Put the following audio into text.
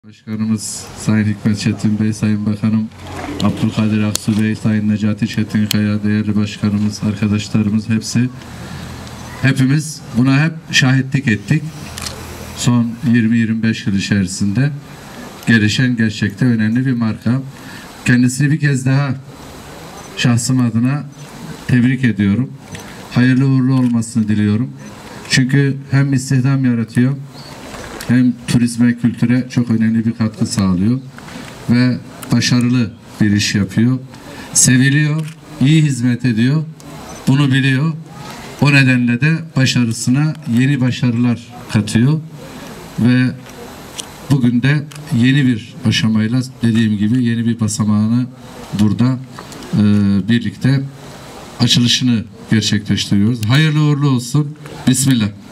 Başkanımız Sayın Hikmet Çetin Bey, Sayın Bakanım Abdülkadir Aksu Bey, Sayın Necati Çetinkaya, değerli başkanımız, arkadaşlarımız hepimiz buna hep şahitlik ettik. Son 20-25 yıl içerisinde gelişen gerçekten önemli bir marka. Kendisini bir kez daha şahsım adına tebrik ediyorum. Hayırlı uğurlu olmasını diliyorum. Çünkü hem istihdam yaratıyor, hem turizme, kültüre çok önemli bir katkı sağlıyor ve başarılı bir iş yapıyor. Seviliyor, iyi hizmet ediyor, bunu biliyor. O nedenle de başarısına yeni başarılar katıyor ve bugün de yeni bir aşamayla, dediğim gibi yeni bir basamağını burada birlikte açılışını gerçekleştiriyoruz. Hayırlı uğurlu olsun. Bismillah.